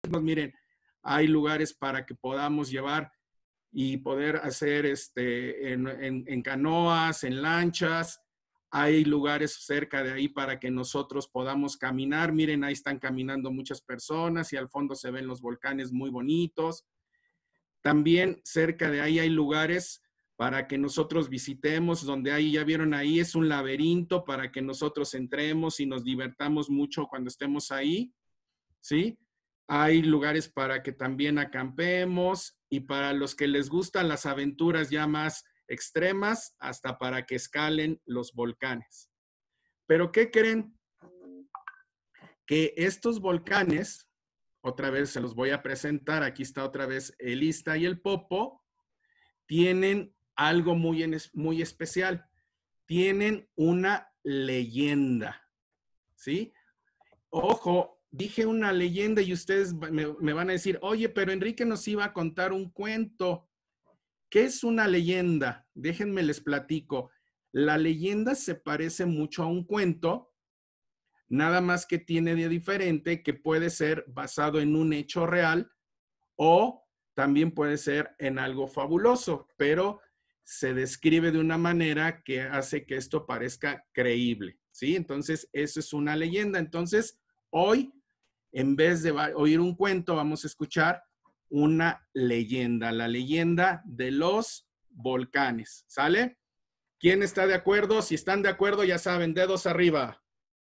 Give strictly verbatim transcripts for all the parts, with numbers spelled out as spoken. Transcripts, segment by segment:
miren, hay lugares para que podamos llevar y poder hacer este, en, en, en canoas, en lanchas. Hay lugares cerca de ahí para que nosotros podamos caminar. Miren, ahí están caminando muchas personas y al fondo se ven los volcanes muy bonitos. También cerca de ahí hay lugares para que nosotros visitemos, donde ahí, ya vieron ahí, es un laberinto para que nosotros entremos y nos divertamos mucho cuando estemos ahí, ¿sí? Hay lugares para que también acampemos y para los que les gustan las aventuras ya más extremas, hasta para que escalen los volcanes. Pero ¿qué creen? Que estos volcanes, otra vez se los voy a presentar, aquí está otra vez el Ixta y el Popo, tienen algo muy, en, muy especial. Tienen una leyenda, ¿sí? Ojo, dije una leyenda y ustedes me, me van a decir, oye, pero Enrique nos iba a contar un cuento. ¿Qué es una leyenda? Déjenme les platico. La leyenda se parece mucho a un cuento, nada más que tiene de diferente que puede ser basado en un hecho real o también puede ser en algo fabuloso, pero se describe de una manera que hace que esto parezca creíble, ¿sí? Entonces, eso es una leyenda. Entonces, hoy, en vez de oír un cuento, vamos a escuchar una leyenda, la leyenda de los volcanes, ¿sale? ¿Quién está de acuerdo? Si están de acuerdo, ya saben, dedos arriba.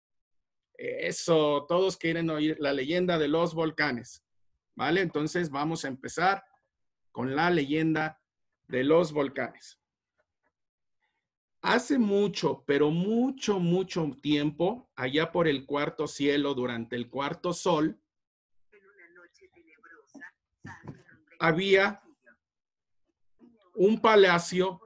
Eso, todos quieren oír la leyenda de los volcanes, ¿vale? Entonces, vamos a empezar con la leyenda de los volcanes. Hace mucho, pero mucho, mucho tiempo, allá por el cuarto cielo, durante el cuarto sol, había un palacio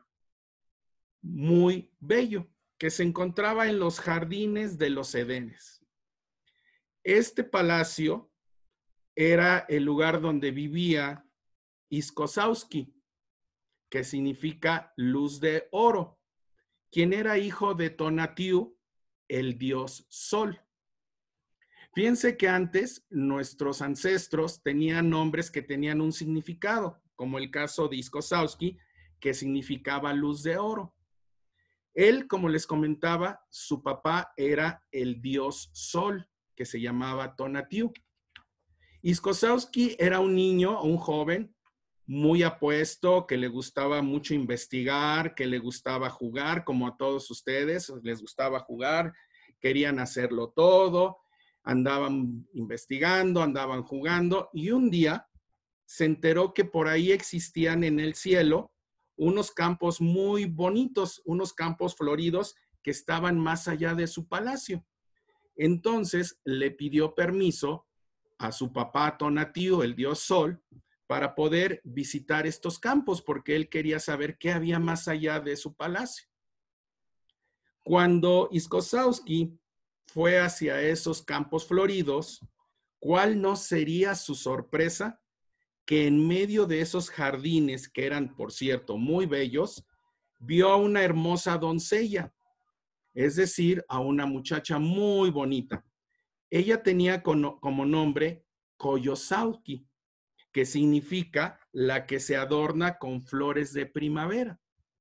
muy bello que se encontraba en los jardines de los Edenes. Este palacio era el lugar donde vivía Iskosauski, que significa luz de oro, quien era hijo de Tonatiuh, el dios Sol. Fíjense que antes nuestros ancestros tenían nombres que tenían un significado, como el caso de Iskosauski, que significaba luz de oro. Él, como les comentaba, su papá era el dios Sol, que se llamaba Tonatiuh. Iskosauski era un niño, un joven, muy apuesto, que le gustaba mucho investigar, que le gustaba jugar, como a todos ustedes, les gustaba jugar, querían hacerlo todo, andaban investigando, andaban jugando, y un día se enteró que por ahí existían en el cielo unos campos muy bonitos, unos campos floridos que estaban más allá de su palacio. Entonces le pidió permiso a su papá Tonatiuh, el dios Sol, para poder visitar estos campos, porque él quería saber qué había más allá de su palacio. Cuando Iskosauski fue hacia esos campos floridos, ¿cuál no sería su sorpresa? Que en medio de esos jardines, que eran, por cierto, muy bellos, vio a una hermosa doncella, es decir, a una muchacha muy bonita. Ella tenía como nombre Coyosauqui, que significa la que se adorna con flores de primavera.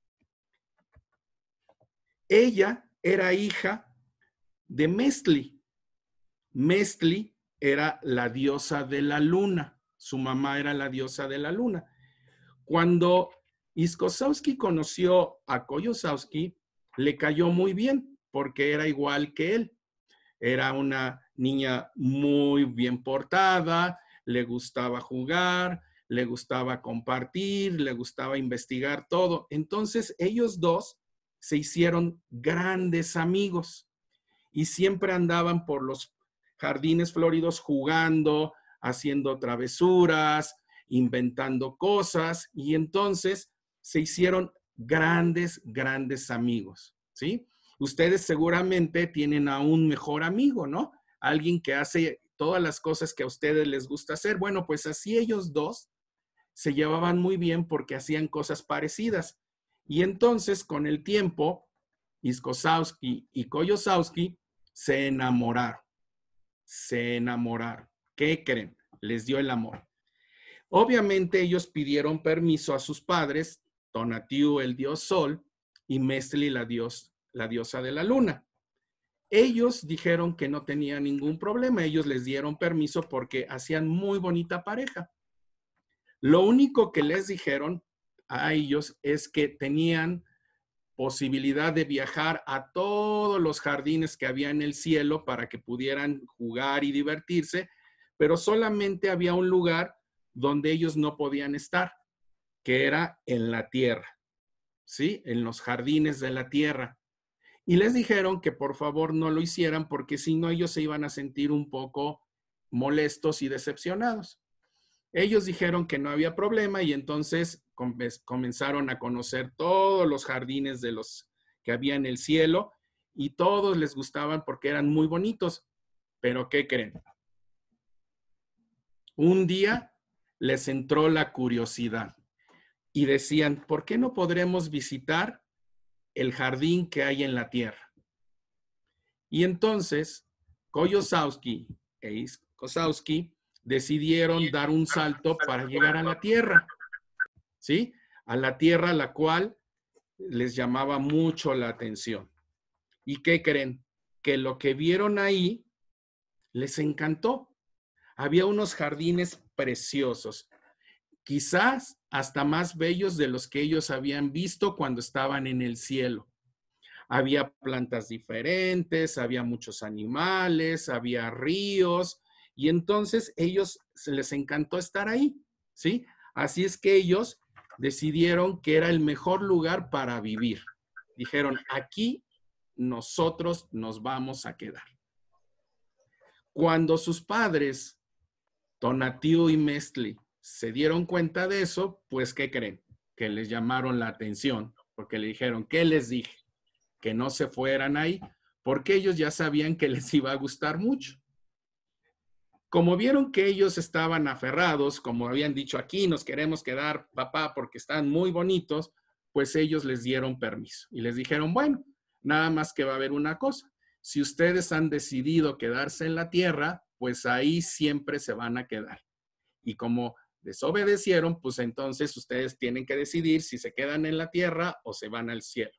Ella era hija de Mestli. Mestli era la diosa de la luna. Su mamá era la diosa de la luna. Cuando Iskosauski conoció a Coyosauqui, le cayó muy bien porque era igual que él. Era una niña muy bien portada, le gustaba jugar, le gustaba compartir, le gustaba investigar todo. Entonces ellos dos se hicieron grandes amigos y siempre andaban por los jardines floridos jugando, haciendo travesuras, inventando cosas, y entonces se hicieron grandes, grandes amigos, ¿sí? Ustedes seguramente tienen a un mejor amigo, ¿no? Alguien que hace todas las cosas que a ustedes les gusta hacer. Bueno, pues así ellos dos se llevaban muy bien porque hacían cosas parecidas. Y entonces, con el tiempo, Iskosauski y Coyosauqui se enamoraron. Se enamoraron. ¿Qué creen? les dio el amor. Obviamente ellos pidieron permiso a sus padres, Tonatiuh, el dios sol, y Mestli, la, dios, la diosa de la luna. Ellos dijeron que no tenían ningún problema, ellos les dieron permiso porque hacían muy bonita pareja. Lo único que les dijeron a ellos es que tenían posibilidad de viajar a todos los jardines que había en el cielo para que pudieran jugar y divertirse, pero solamente había un lugar donde ellos no podían estar, que era en la tierra, ¿sí? En los jardines de la tierra. Y les dijeron que por favor no lo hicieran porque si no ellos se iban a sentir un poco molestos y decepcionados. Ellos dijeron que no había problema y entonces comenzaron a conocer todos los jardines de los que había en el cielo y todos les gustaban porque eran muy bonitos. Pero ¿qué creen? Un día les entró la curiosidad y decían, ¿por qué no podremos visitar el jardín que hay en la tierra? Y entonces Koyosowski e Iskosowski decidieron dar un salto para llegar a la tierra, ¿sí? A la tierra, la cual les llamaba mucho la atención. ¿Y qué creen? Que lo que vieron ahí les encantó. Había unos jardines preciosos, quizás hasta más bellos de los que ellos habían visto cuando estaban en el cielo. Había plantas diferentes, había muchos animales, había ríos, y entonces ellos se les encantó estar ahí, ¿sí? Así es que ellos decidieron que era el mejor lugar para vivir. Dijeron, aquí nosotros nos vamos a quedar. Cuando sus padres, Tonatiuh y Mestli, se dieron cuenta de eso, pues, ¿qué creen? Que les llamaron la atención, porque le dijeron, ¿qué les dije? Que no se fueran ahí, porque ellos ya sabían que les iba a gustar mucho. Como vieron que ellos estaban aferrados, como habían dicho aquí, nos queremos quedar, papá, porque están muy bonitos, pues ellos les dieron permiso y les dijeron, bueno, nada más que va a haber una cosa. Si ustedes han decidido quedarse en la tierra, pues ahí siempre se van a quedar. Y como desobedecieron, pues entonces ustedes tienen que decidir si se quedan en la tierra o se van al cielo.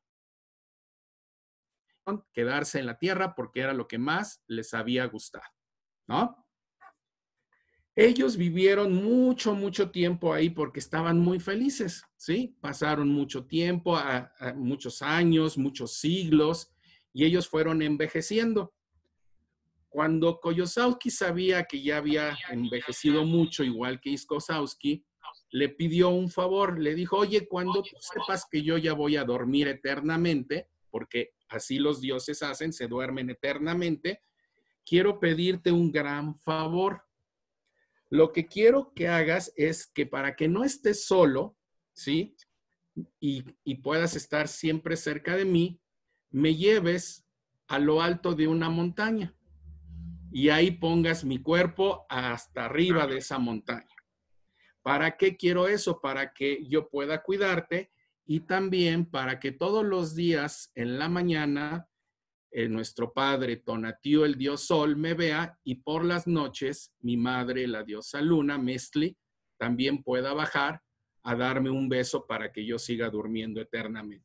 Quedarse en la tierra porque era lo que más les había gustado, ¿no? Ellos vivieron mucho, mucho tiempo ahí porque estaban muy felices, ¿sí? Pasaron mucho tiempo, a, a muchos años, muchos siglos, y ellos fueron envejeciendo. Cuando Koyosowski sabía que ya había envejecido mucho, igual que Iskosowski, le pidió un favor, le dijo, oye, cuando tú sepas que yo ya voy a dormir eternamente, porque así los dioses hacen, se duermen eternamente, quiero pedirte un gran favor. Lo que quiero que hagas es que para que no estés solo, ¿sí? Y, y puedas estar siempre cerca de mí, me lleves a lo alto de una montaña y ahí pongas mi cuerpo hasta arriba de esa montaña. ¿Para qué quiero eso? Para que yo pueda cuidarte y también para que todos los días en la mañana Eh, nuestro padre Tonatiuh, el dios sol, me vea y por las noches mi madre, la diosa luna, Mestli, también pueda bajar a darme un beso para que yo siga durmiendo eternamente.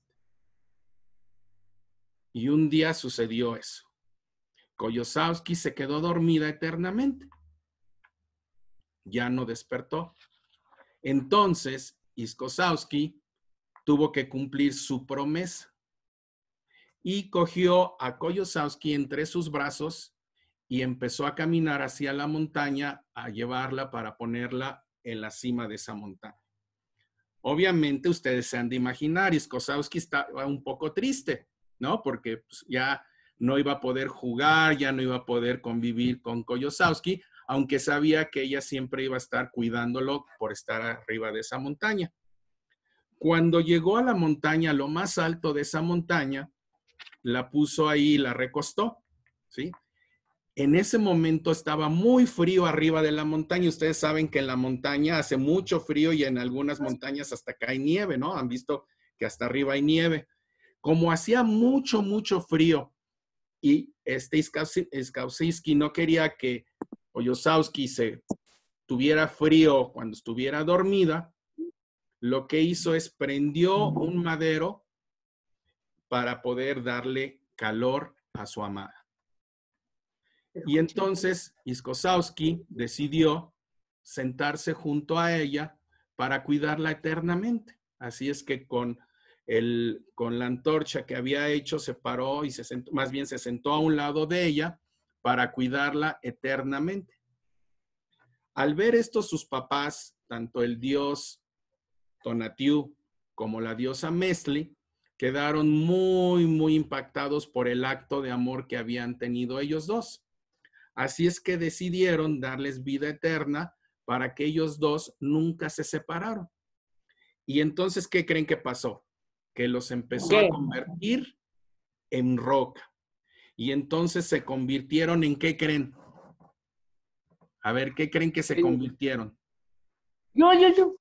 Y un día sucedió eso. Koyosowski se quedó dormida eternamente. Ya no despertó. Entonces, Iskosowski tuvo que cumplir su promesa. Y cogió a Koyosowski entre sus brazos y empezó a caminar hacia la montaña a llevarla para ponerla en la cima de esa montaña. Obviamente ustedes se han de imaginar, Iskosowski estaba un poco triste, ¿no? Porque pues, ya no iba a poder jugar, ya no iba a poder convivir con Koyosowski, aunque sabía que ella siempre iba a estar cuidándolo por estar arriba de esa montaña. Cuando llegó a la montaña, lo más alto de esa montaña, la puso ahí y la recostó, ¿sí? En ese momento estaba muy frío arriba de la montaña. Ustedes saben que en la montaña hace mucho frío y en algunas montañas hasta cae nieve, ¿no? Han visto que hasta arriba hay nieve. Como hacía mucho, mucho frío y este Iskosowski no quería que Koyosowski se tuviera frío, cuando estuviera dormida, lo que hizo es prendió un madero para poder darle calor a su amada. Y entonces Iskosauski decidió sentarse junto a ella para cuidarla eternamente. Así es que con, el, con la antorcha que había hecho se paró y se sentó, más bien se sentó a un lado de ella para cuidarla eternamente. Al ver esto sus papás, tanto el dios Tonatiuh como la diosa Mesli, quedaron muy, muy impactados por el acto de amor que habían tenido ellos dos. Así es que decidieron darles vida eterna para que ellos dos nunca se separaron. Y entonces, ¿qué creen que pasó? Que los empezó ¿Qué? a convertir en roca. Y entonces se convirtieron en, ¿qué creen? A ver, ¿qué creen que se convirtieron? Yo, yo, yo.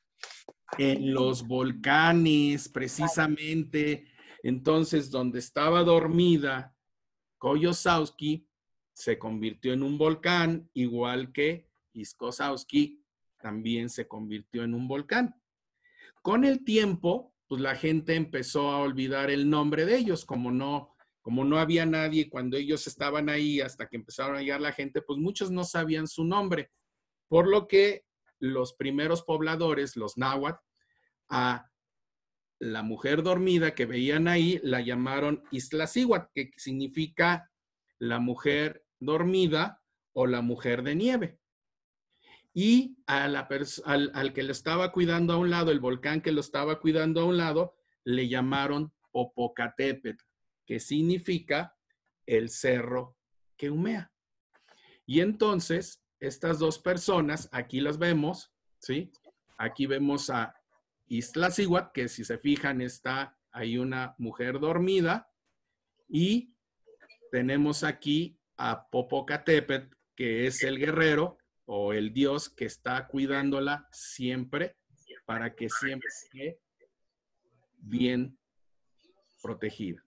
En los volcanes, precisamente. Entonces, donde estaba dormida Koyosauski, se convirtió en un volcán, igual que Iskosauski también se convirtió en un volcán. Con el tiempo, pues la gente empezó a olvidar el nombre de ellos, como no, como no había nadie cuando ellos estaban ahí, hasta que empezaron a llegar la gente, pues muchos no sabían su nombre, por lo que los primeros pobladores, los náhuatl, a la mujer dormida que veían ahí, la llamaron Iztaccíhuatl, que significa la mujer dormida o la mujer de nieve. Y a la al, al que lo estaba cuidando a un lado, el volcán que lo estaba cuidando a un lado, le llamaron Popocatépetl, que significa el cerro que humea. Y entonces, estas dos personas, aquí las vemos, ¿sí? Aquí vemos a Iztaccíhuatl, que si se fijan está ahí una mujer dormida, y tenemos aquí a Popocatépetl, que es el guerrero o el dios que está cuidándola siempre para que siempre esté bien protegida.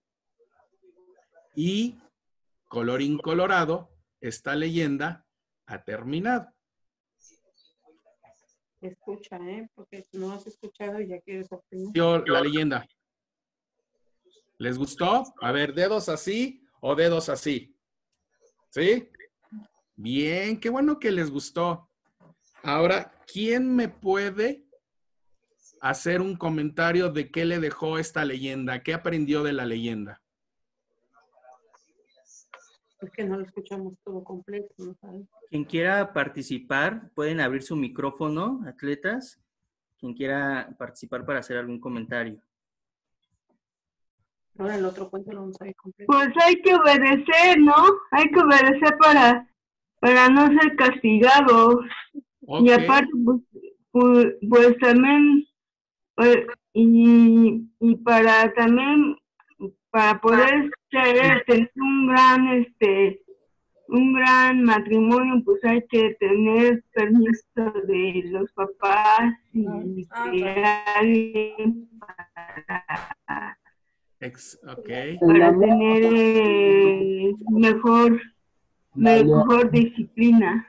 Y colorín colorado, esta leyenda ha terminado. Escucha, ¿eh? Porque no has escuchado y ya quieres opinar. Yo, la leyenda. ¿Les gustó? A ver, dedos así o dedos así. ¿Sí? Bien, qué bueno que les gustó. Ahora, ¿quién me puede hacer un comentario de qué le dejó esta leyenda? ¿Qué aprendió de la leyenda? Es que no lo escuchamos todo completo, ¿no sabes? Quien quiera participar, pueden abrir su micrófono, atletas. Quien quiera participar para hacer algún comentario. Ahora el otro cuento lo vamos a ver completo. Pues hay que obedecer, ¿no? Hay que obedecer para, para no ser castigados. Okay. Y aparte, pues, pues, pues también, pues, y, y para también, para poder tener, tener un gran, este, un gran matrimonio, pues hay que tener permiso de los papás y de alguien para, Ex, okay. para tener eh, mejor, mejor disciplina.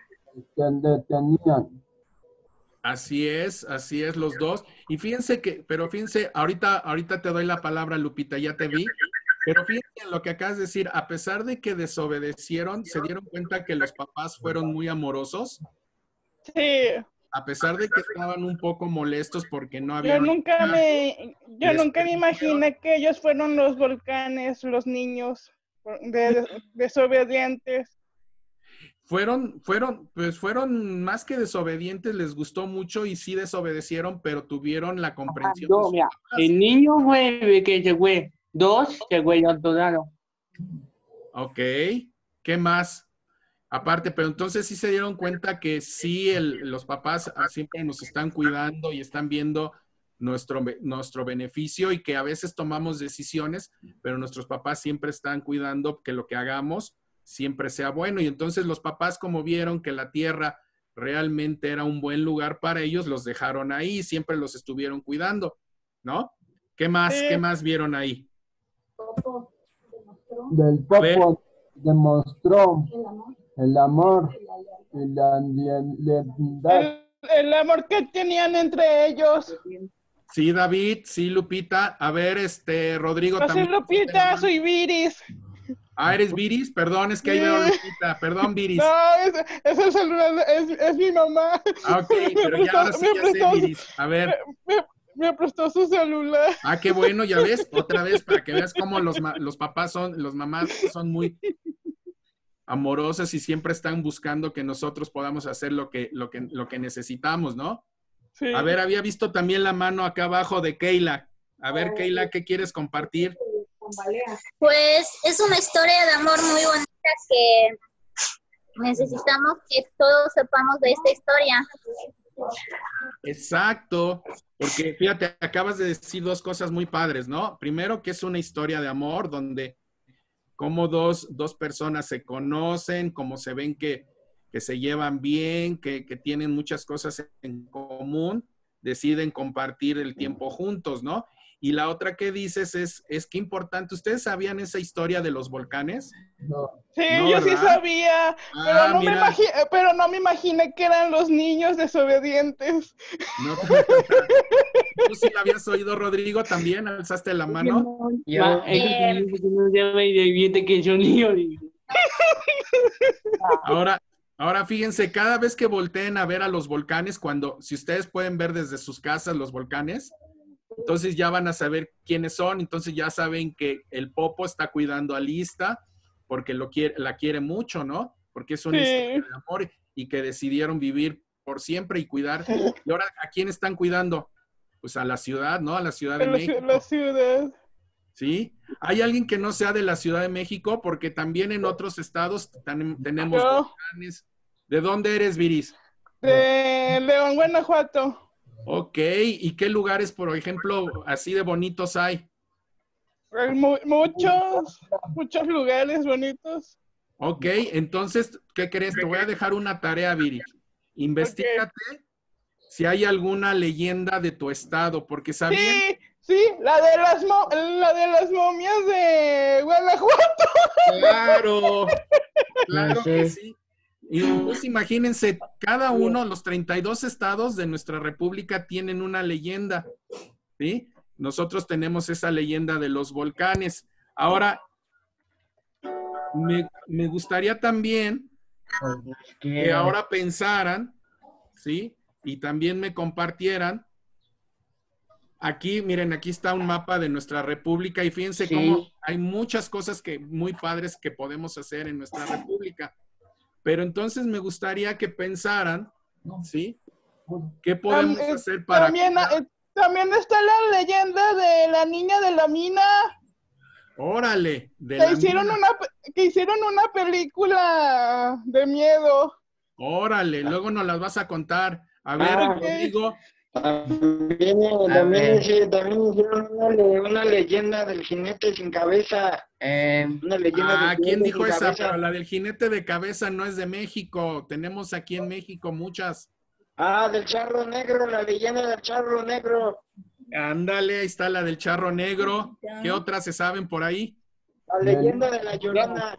Así es, así es los dos. Y fíjense que, pero fíjense, ahorita, ahorita te doy la palabra, Lupita, ya te vi. Pero fíjense en lo que acabas de decir, a pesar de que desobedecieron, se dieron cuenta que los papás fueron muy amorosos. Sí. A pesar de que estaban un poco molestos porque no había... Yo nunca me, yo nunca me imaginé que ellos fueron los volcanes, los niños de, de, desobedientes. Fueron, fueron, pues fueron más que desobedientes, les gustó mucho y sí desobedecieron, pero tuvieron la comprensión. No, mira, el niño fue que se fue, dos se fue ya todaron. Ok, ¿qué más? Aparte, pero entonces sí se dieron cuenta que sí, el, los papás siempre nos están cuidando y están viendo nuestro, nuestro beneficio y que a veces tomamos decisiones, pero nuestros papás siempre están cuidando que lo que hagamos siempre sea bueno. Y entonces los papás, como vieron que la tierra realmente era un buen lugar para ellos, los dejaron ahí, siempre los estuvieron cuidando, ¿no? ¿Qué más, sí. ¿Qué más vieron ahí? Del Popo demostró el amor, el amor, El, el amor que tenían entre ellos. Sí, David, sí, Lupita. A ver, este, Rodrigo No soy también. Lupita, soy Viris. Ah, ¿eres Viris? Perdón, es que ahí veo a Lupita. Perdón, Viris. No, es, es el celular, es, es mi mamá. Ah, ok, pero me ya ahora sí me ya sé, prestó, Viris. A ver. Me, me- me prestó su celular. Ah, qué bueno, ya ves, otra vez, para que veas cómo los, ma- los papás son, los mamás son muy amorosas y siempre están buscando que nosotros podamos hacer lo que, lo que, lo que necesitamos, ¿no? Sí. A ver, había visto también la mano acá abajo de Keila. A ver, Keila, ¿qué quieres compartir? Pues es una historia de amor muy bonita que necesitamos que todos sepamos de esta historia. Exacto, porque fíjate, acabas de decir dos cosas muy padres, ¿no? Primero, que es una historia de amor donde como dos, dos personas se conocen, como se ven que, que se llevan bien, que, que tienen muchas cosas en común, deciden compartir el tiempo juntos, ¿no? Y la otra que dices es, es que importante, ¿ustedes sabían esa historia de los volcanes? No. Sí, No, yo sí ¿verdad? sabía, pero, Ah, no me mira. imagi- pero no me imaginé que eran los niños desobedientes. No, ¿tú sí la habías oído, Rodrigo, también? ¿Alzaste la mano? Ma, es Eh, que no se llama y divierte que son niños. Ahora, ahora fíjense, cada vez que volteen a ver a los volcanes, cuando, si ustedes pueden ver desde sus casas los volcanes, entonces ya van a saber quiénes son, entonces ya saben que el Popo está cuidando a Lista porque lo quiere, la quiere mucho, ¿no? Porque es una Sí. historia de amor y que decidieron vivir por siempre y cuidar. Y ahora, ¿a quién están cuidando? Pues a la ciudad, ¿no? A la Ciudad de En la, ci- México. la ciudad. ¿Sí? ¿Hay alguien que no sea de la Ciudad de México? Porque también en otros estados tan- tenemos Yo. volcanes. ¿De dónde eres, Viris? De León, Guanajuato. Ok, ¿y qué lugares, por ejemplo, así de bonitos hay? Hay mu- muchos, muchos lugares bonitos. Ok, entonces, ¿qué crees? Te voy a dejar una tarea, Viri. Investígate si hay alguna leyenda de tu estado, porque sabían... Sí, sí, la de las mo- la de las momias de Guanajuato. Claro, claro que Sí. sí. Y entonces imagínense, cada uno, los treinta y dos estados de nuestra república tienen una leyenda, ¿sí? Nosotros tenemos esa leyenda de los volcanes. Ahora, me, me gustaría también que ahora pensaran, ¿sí? Y también me compartieran. Aquí, miren, aquí está un mapa de nuestra república y fíjense Sí. cómo hay muchas cosas que muy padres que podemos hacer en nuestra república. Pero entonces me gustaría que pensaran, ¿sí? ¿Qué podemos Tam- eh, hacer para... También, cuidar? eh, también está la leyenda de la niña de la mina. Órale, de Que la hicieron, mina. una, pe- que hicieron una película de miedo. Órale, luego nos las vas a contar. A ver, Ah, Rodrigo, También, A también, ver. hice- también hicieron una, le- una leyenda del jinete sin cabeza. Eh, Una leyenda ah, del ¿quién jinete dijo sin esa? cabeza. Pero la del jinete de cabeza no es de México. Tenemos aquí en México muchas. Ah, del charro negro, la leyenda del charro negro. Ándale, ahí está la del charro negro. ¿Qué otras se saben por ahí? La leyenda de la llorona.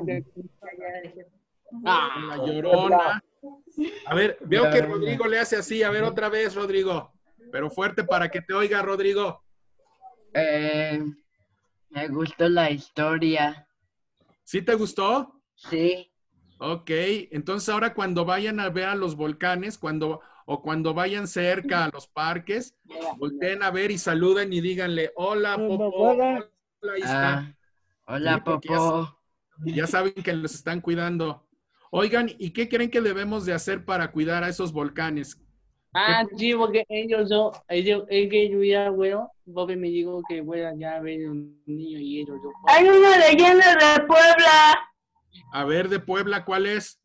La Llorona. A ver, veo que Rodrigo le hace así. A ver, otra vez, Rodrigo. Pero fuerte para que te oiga, Rodrigo. eh, me gustó la historia. ¿Sí te gustó? Sí. Ok, entonces ahora cuando vayan a ver a los volcanes, cuando o cuando vayan cerca a los parques, volteen a ver y saluden y díganle, hola, Popo, hola, ahí está. Ah, hola, Sí, porque ya- Popo. Ya saben que los están cuidando. Oigan, ¿y qué creen que debemos de hacer para cuidar a esos volcanes? Ah, sí, porque ellos son, ellos, es que yo ya, bueno, porque me dijo que voy a ya ver un niño y ellos yo. Hay una leyenda de Puebla, A ver, de Puebla, ¿cuál es?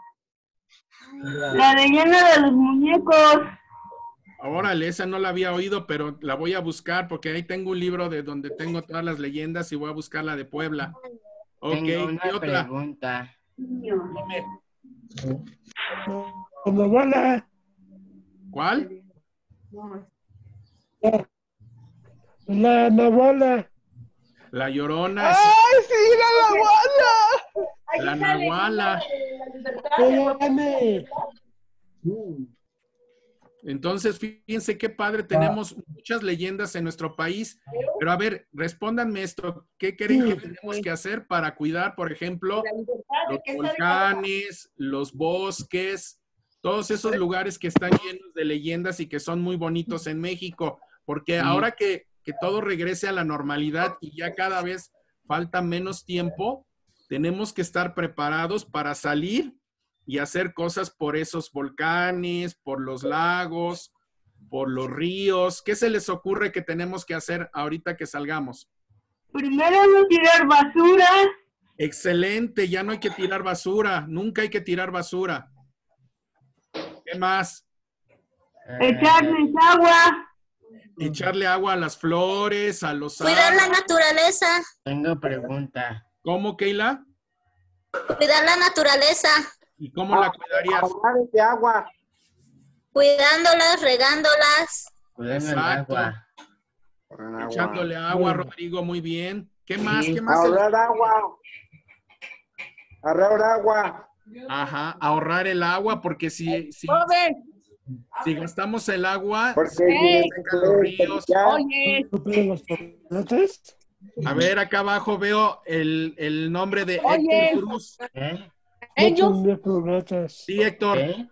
la leyenda de los muñecos. Órale, esa no la había oído, pero la voy a buscar porque ahí tengo un libro de donde tengo todas las leyendas y voy a buscar la de Puebla. Ok, Tengo una ¿qué otra? pregunta. Dime, ¿cuál? La Nabola. La Llorona. es- ¡Ay, sí, la Nahuala! La Nahuala. Entonces, fíjense qué padre, tenemos muchas leyendas en nuestro país, pero a ver, respóndanme esto, ¿qué creen que tenemos que hacer para cuidar, por ejemplo, los volcanes, los bosques, todos esos lugares que están llenos de leyendas y que son muy bonitos en México? Porque ahora que, que todo regrese a la normalidad y ya cada vez falta menos tiempo, tenemos que estar preparados para salir y hacer cosas por esos volcanes, por los lagos, por los ríos. ¿Qué se les ocurre que tenemos que hacer ahorita que salgamos? Primero no tirar basura. Excelente, ya no hay que tirar basura, nunca hay que tirar basura. ¿Qué más? Echarles agua. Echarle agua a las flores, a los Cuidar la árboles. naturaleza. Tengo pregunta. ¿Cómo, Keila? Cuidar la naturaleza. ¿Y cómo la cuidarías? Ahorrar de agua. Cuidándolas, regándolas. Cuidando el Exacto. agua. Echándole agua, Rodrigo, muy bien. ¿Qué más? ¿Qué más? se les- Ahorrar agua. Ahorrar agua. Ajá, ahorrar el agua, porque si, si, Bobe, si gastamos el agua, Porque se Ey. secan los ríos. oye, A ver, acá abajo veo el, el nombre de Oye. Héctor Cruz. ¿Eh? ellos Sí, Héctor. ¿Eh?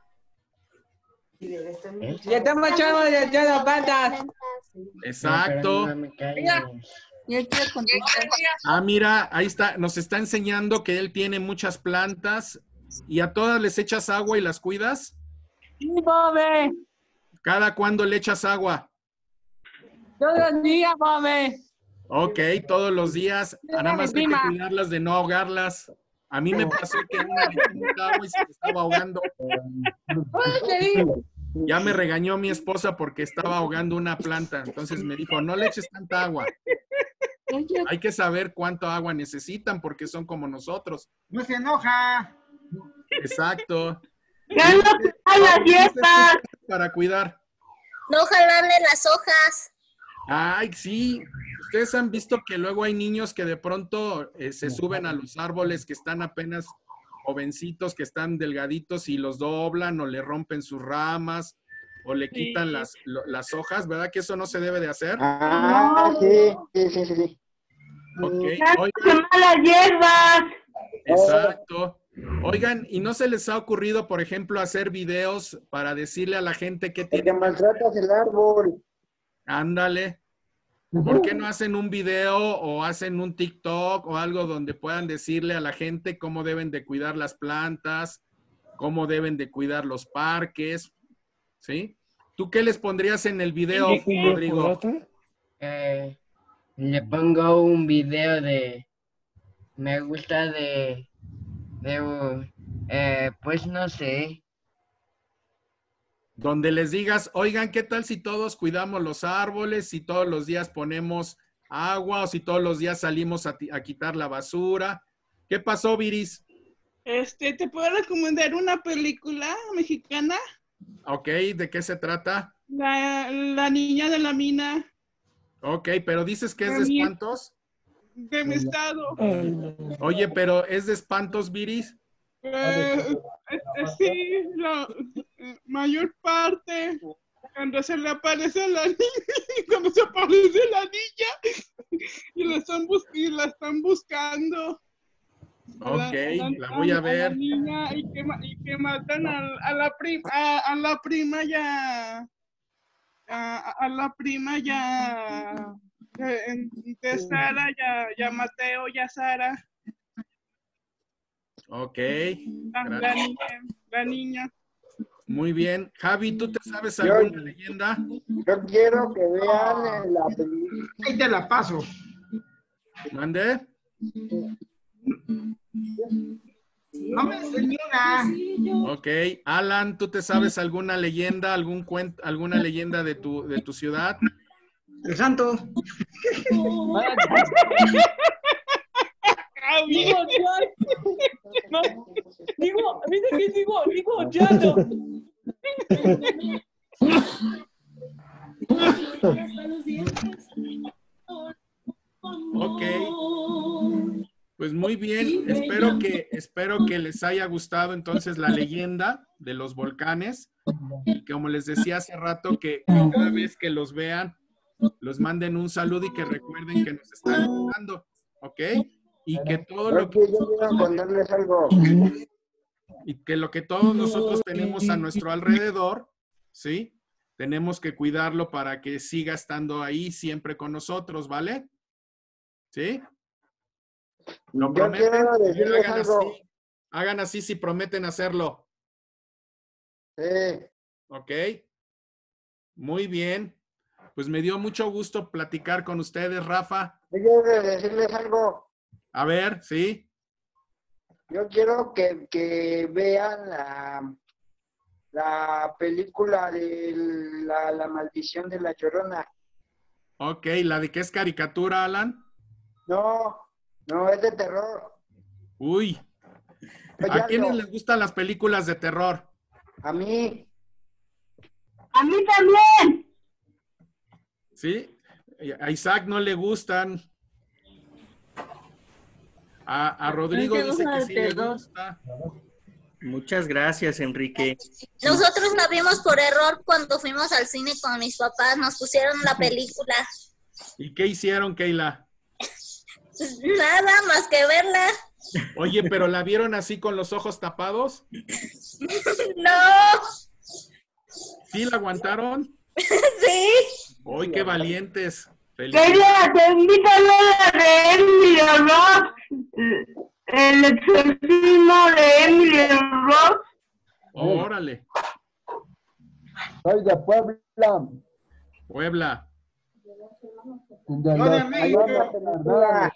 ya están echando de echando patas. Exacto. No, me callo. Yo quiero contestar. Ah, mira, ahí está. Nos está enseñando que él tiene muchas plantas y a todas les echas agua y las cuidas. Sí, Bobe, ¿Cada cuándo le echas agua? todos los días, Bobe. Ok, todos los días. Nada más hay que Encima. cuidarlas de no ahogarlas. A mí me pasó que una le eché mucha agua y se me estaba ahogando. Pues te digo, Ya me regañó mi esposa porque estaba ahogando una planta. Entonces me dijo, no le eches tanta agua. Hay que saber cuánto agua necesitan porque son como nosotros. No se enoja. Exacto. Ya no tirar las hierbas. Para cuidar. No jalarle las hojas. Ay, sí. Ustedes han visto que luego hay niños que de pronto eh, se suben a los árboles que están apenas jovencitos, que están delgaditos y los doblan o le rompen sus ramas o le quitan Sí. las, lo- las hojas, ¿verdad que eso no se debe de hacer? Ah, sí, sí, sí, sí, sí. Ok, Ya no oigan, quemar las hierbas. exacto. Oigan, ¿y no se les ha ocurrido, por ejemplo, hacer videos para decirle a la gente que Porque tiene? maltratas el árbol. Ándale. ¿Por qué no hacen un video o hacen un TikTok o algo donde puedan decirle a la gente cómo deben de cuidar las plantas, cómo deben de cuidar los parques? ¿Sí? ¿Tú qué les pondrías en el video, Rodrigo? Eh, le pongo un video de... Me gusta de... de eh, pues no sé. Donde les digas, oigan, ¿qué tal si todos cuidamos los árboles, si todos los días ponemos agua o si todos los días salimos a, ti- a quitar la basura? ¿Qué pasó, Viris? Este, ¿te puedo recomendar una película mexicana? Ok, ¿de qué se trata? La, la niña de la mina Ok, pero dices que es de También. espantos. de mi estado. Oye, pero ¿es de espantos, Viris? Eh, este, sí, la eh, mayor parte, cuando se le aparece la niña, cuando se aparece la niña y la están, bus y la están buscando. Ok, la voy a ver. la niña y que, ma- y que matan a, a la prima, a, a la prima ya, a, a la prima ya, de, de Sara, ya, ya Mateo, ya Sara, Ok, la, la gracias. niña, la niña. Muy bien. Javi, ¿tú te sabes Yo- alguna leyenda? Yo quiero que vean la película. Ahí te la paso. ¿Mande? No me enseñó nada. Ok. Alan, ¿tú te sabes alguna leyenda, algún cuento, alguna leyenda de tu, de tu ciudad? El santo. Ah, bien. Digo, ya. No, digo, ¿viste qué digo? Digo, ya no. Ok. Pues muy bien, espero que, espero que les haya gustado entonces la leyenda de los volcanes. Y como les decía hace rato, que cada vez que los vean, los manden un saludo y que recuerden que nos están escuchando, ¿ok? Y que todo lo que... Yo quiero contarles algo. Y que lo que todos nosotros tenemos a nuestro alrededor, ¿sí? Tenemos que cuidarlo para que siga estando ahí siempre con nosotros, ¿vale? ¿Sí? ¿Lo Yo prometen? quiero decirles Hagan algo. así. Hagan así si prometen hacerlo. Sí. ¿Ok? Muy bien. Pues me dio mucho gusto platicar con ustedes, Rafa. Yo quiero decirles algo. A ver, ¿sí? Yo quiero que, que vean la, la película de la, la maldición de la Llorona. Ok, ¿la de qué es caricatura, Alan? No, no, es de terror. Uy. Oye, ¿A quiénes Aldo, les gustan las películas de terror? a mí. A mí también. ¿Sí? A Isaac no le gustan. A, a Rodrigo ¿No te dice gusta que el sí le terror? gusta. Muchas gracias, Enrique. Nosotros la vimos por error cuando fuimos al cine con mis papás, nos pusieron la película. ¿Y qué hicieron, Keila? Pues nada más que verla. Oye, ¿pero la vieron así con los ojos tapados? No, ¿Sí la aguantaron? sí. ¡Uy, qué valientes! Feliz. Quería, te invito a la de Emily Rose. El exorcismo de Emily Rose. Órale, Soy de Puebla. Puebla. De No, de los- México. Ayala,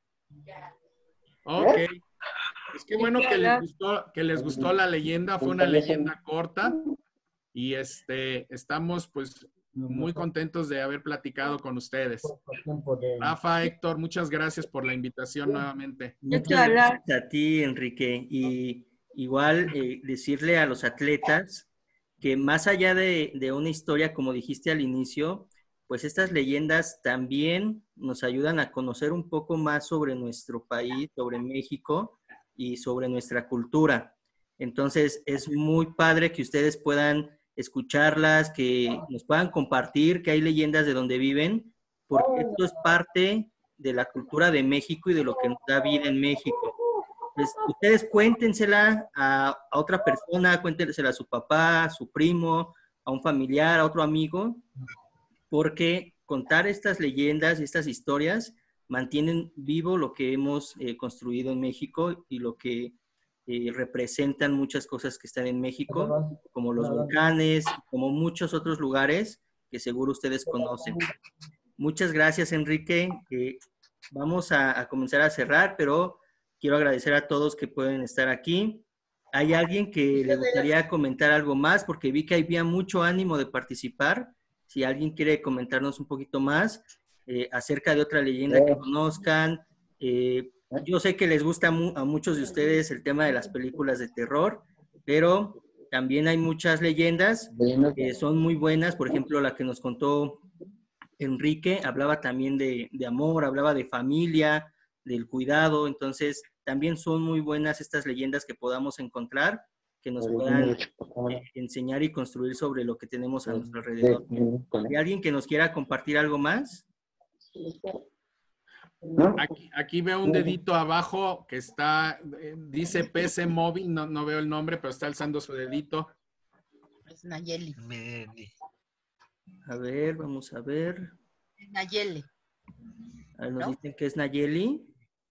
Ok. Es que bueno que les gustó, que les gustó la leyenda. Fue una leyenda corta. Y este, estamos pues muy contentos de haber platicado con ustedes. Rafa, Héctor, muchas gracias por la invitación nuevamente. Muchas gracias a ti, Enrique. Y igual eh, decirle a los atletas que más allá de, de una historia, como dijiste al inicio, pues estas leyendas también nos ayudan a conocer un poco más sobre nuestro país, sobre México y sobre nuestra cultura. Entonces, es muy padre que ustedes puedan escucharlas, que nos puedan compartir que hay leyendas de donde viven, porque esto es parte de la cultura de México y de lo que nos da vida en México. Pues ustedes cuéntensela a, a otra persona, cuéntensela a su papá, a su primo, a un familiar, a otro amigo, porque contar estas leyendas y estas historias mantienen vivo lo que hemos eh, construido en México y lo que eh, representan muchas cosas que están en México, como los volcanes, como muchos otros lugares que seguro ustedes conocen. Muchas gracias, Enrique. Eh, vamos a, a comenzar a cerrar, pero quiero agradecer a todos que pueden estar aquí. ¿Hay alguien que le gustaría comentar algo más? Porque vi que había mucho ánimo de participar. Si alguien quiere comentarnos un poquito más eh, acerca de otra leyenda que conozcan. Eh, yo sé que les gusta mu a muchos de ustedes el tema de las películas de terror, pero también hay muchas leyendas que son muy buenas. Por ejemplo, la que nos contó Enrique hablaba también de, de amor, hablaba de familia, del cuidado. Entonces, también son muy buenas estas leyendas que podamos encontrar, que nos puedan eh, enseñar y construir sobre lo que tenemos a nuestro alrededor. ¿Hay alguien que nos quiera compartir algo más? Aquí, aquí veo un dedito abajo que está, eh, dice P C Móvil, no, no veo el nombre, pero está alzando su dedito. Es Nayeli. A ver, vamos a ver. Es Nayeli. A ver, nos ¿No? dicen que es Nayeli.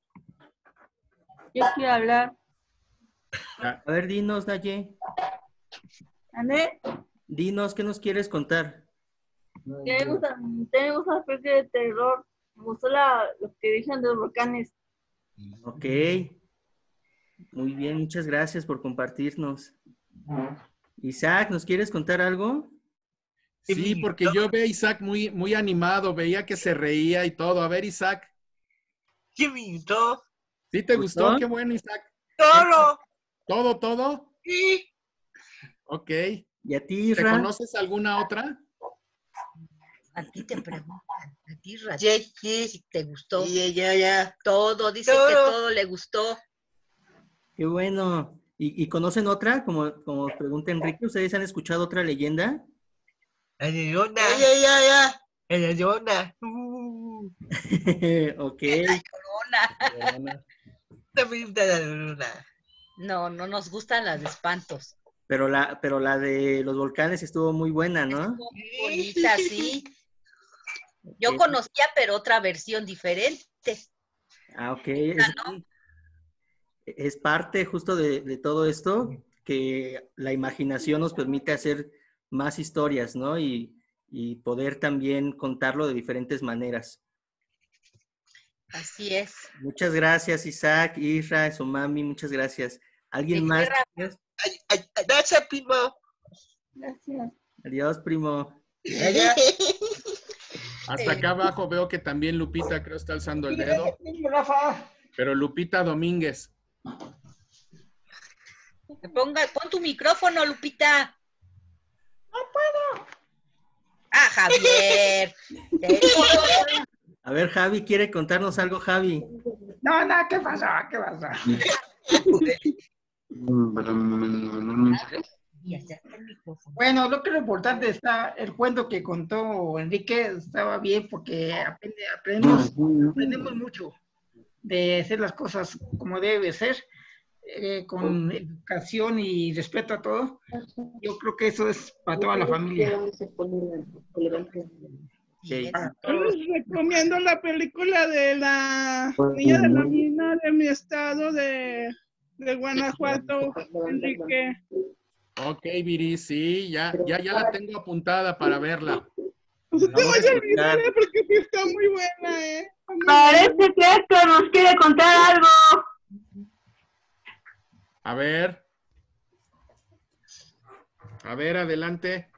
Yo quiero hablar. A ver, dinos, Naye. ¿André? Dinos, ¿qué nos quieres contar? Que me gusta, me gusta la película de terror. Me gustó la, lo que dijeron de los volcanes. Ok. Muy bien, muchas gracias por compartirnos. Isaac, ¿nos quieres contar algo? Sí, porque yo veo a Isaac muy, muy animado, veía que se reía y todo. A ver, Isaac. ¿Quién me invitó? ¿Sí te ¿Gustó? gustó? Qué bueno, Isaac. ¡Todo! ¿Todo, todo? Sí. Ok. ¿Y a ti, ¿Te Isra? conoces alguna otra? A ti te preguntan. A ti Isra. Sí, sí. Si te gustó. Ya, ya, ya. Todo, dice Todo. que todo le gustó. Qué bueno. ¿Y, y conocen otra? Como, como pregunta Enrique, ¿ustedes han escuchado otra leyenda? La Llorona. Ya, ya, ya, ya. La Llorona. Uh. Ok. La Llorona. Llorona. No me gusta la Llorona. No, no nos gustan las de espantos. Pero la, pero la de los volcanes estuvo muy buena, ¿no? Estuvo muy bonita, sí. Yo Ok. conocía, pero otra versión diferente. Ah, ok. Es, ¿no? es parte justo de, de todo esto, que la imaginación nos permite hacer más historias, ¿no? Y, y poder también contarlo de diferentes maneras. Así es. Muchas gracias, Isaac, Isra, Somami, muchas gracias. ¿Alguien Sí, más? Rafa. Ay, ay, ay, gracias, primo. Gracias. Adiós, primo. Ya, ya. Hasta acá abajo veo que también Lupita creo está alzando el dedo. Pero Lupita Domínguez. Ponga, pon tu micrófono, Lupita. No puedo. Ah, Javier. A ver, Javi, ¿quiere contarnos algo, Javi? No, no, ¿qué pasó? ¿Qué pasó? Bueno, lo que es lo importante está, el cuento que contó Enrique estaba bien porque aprende- aprendemos, aprendemos mucho de hacer las cosas como debe ser, eh, con educación y respeto a todo. Yo creo que eso es para toda la familia. Okay. Yo les recomiendo la película de la niña de la mina de mi estado de, de Guanajuato, Enrique. Ok, Viri, sí, ya, ya, ya la tengo apuntada para verla. No te Vamos a vayas a olvidar, escuchar. eh, porque sí está muy buena, ¿eh? Está muy Parece buena. que Héctor nos quiere contar algo. A ver. A ver, adelante.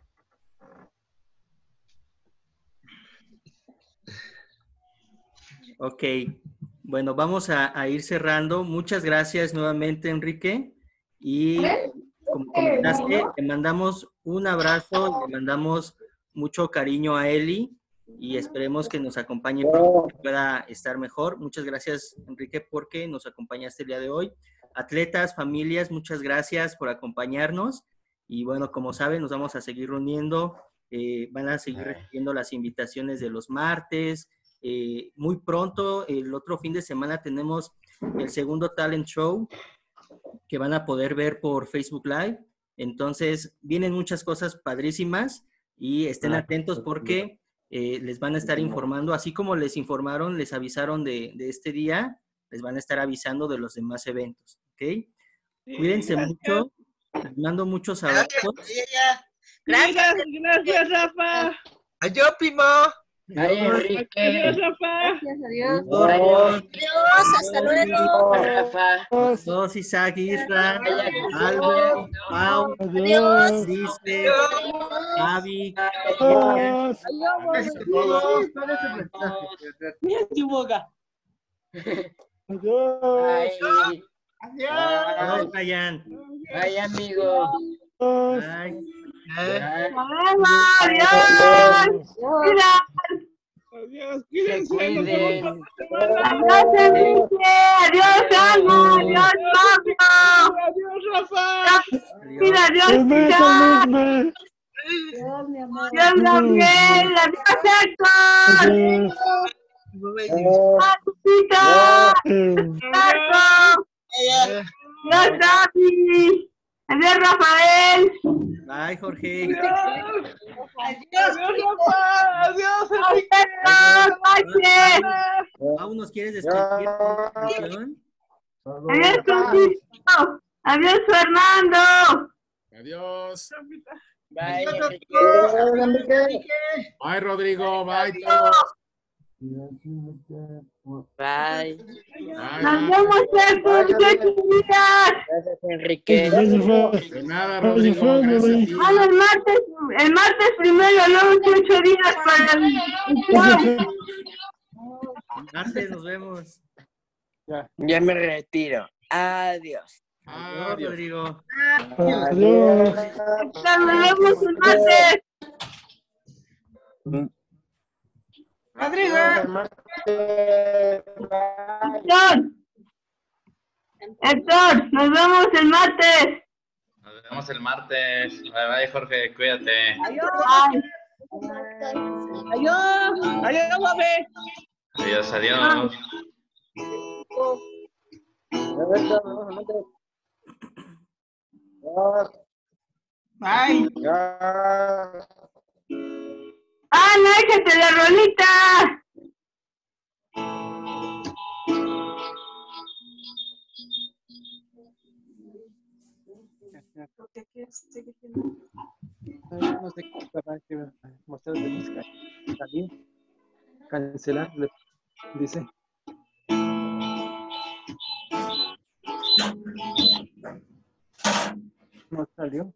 Ok, bueno, vamos a, a ir cerrando. Muchas gracias nuevamente, Enrique. Y como comentaste, te mandamos un abrazo, le mandamos mucho cariño a Eli y esperemos que nos acompañe pronto, que pueda estar mejor. Muchas gracias, Enrique, porque nos acompañaste el día de hoy. Atletas, familias, muchas gracias por acompañarnos. Y bueno, como saben, nos vamos a seguir reuniendo. Eh, van a seguir recibiendo las invitaciones de los martes. Eh, muy pronto, el otro fin de semana, tenemos el segundo talent show que van a poder ver por Facebook Live. Entonces, vienen muchas cosas padrísimas y estén atentos porque eh, les van a estar informando, así como les informaron, les avisaron de, de este día, les van a estar avisando de los demás eventos, ¿ok? Cuídense mucho, les mando muchos abrazos. Gracias, gracias, Rafa. Adiós, primo. Adiós, Rafa. Gracias, adiós. Adiós. Adiós, hasta luego. Adiós, Isaac, Isra, Aldo, Pau, Adiós. Lisbeth, Javi. Gracias a Adiós. todos. ¿Cuál es el mensaje? Mira tu boca. Adiós. Adiós, Brian. Bye, amigo. Bye. Adiós. Mira. Adiós, cuídense. Se Nos vemos cuiden. la semana. Adiós, Enrique. Adiós, Alma. Adiós, Pablo. Adiós, Rafa. Mira, adiós, Isaac. Adiós, mi amor. Adiós, Gabriel. Adiós, Héctor. Adiós, Lupita. Marco. Adiós, David. Adiós, Rafael. Bye, Jorge. Adiós. Adiós, Adiós, Rafa. Adiós, Enrique. Héctor. Pache. Pau, ¿nos quieres despedir con una canción? Adiós, Francisco. Adiós, Fernando. Adiós. Bye, Bye, Rodrigo. Bye, todos. Bye. Bye, Nos bye. vemos, Héctor. Muchas días. Gracias, Enrique. De nada, Rodrigo. Gracias a ti. Ah, el martes, el martes primero, luego ocho días para el show. Martes, nos vemos. Ya me retiro. Adiós. Adiós, Adiós. Rodrigo. Adiós. Nos vemos el martes. Rodrigo. Héctor. Héctor, nos vemos el martes. Nos vemos el martes. Bye bye, Jorge, cuídate. Adiós. Bye. Adiós. Adiós, Bobby. Adiós, adiós. Bye. Ah, no, échate la rolita. No sé qué para que mostrar de música. Salir. Cancelar. le- Dice. No salió.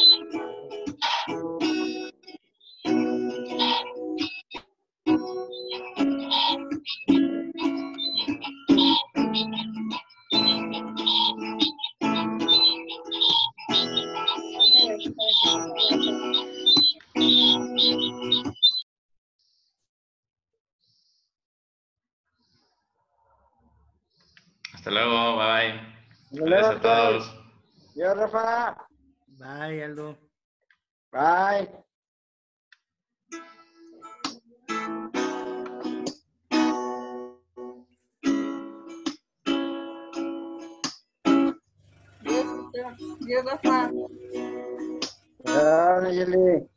Hasta luego, bye bye. Hasta Gracias a luego, todos. Yo, Rafa. Bye, Aldo. Bye. Dios, Rafa. Dale, Yeli.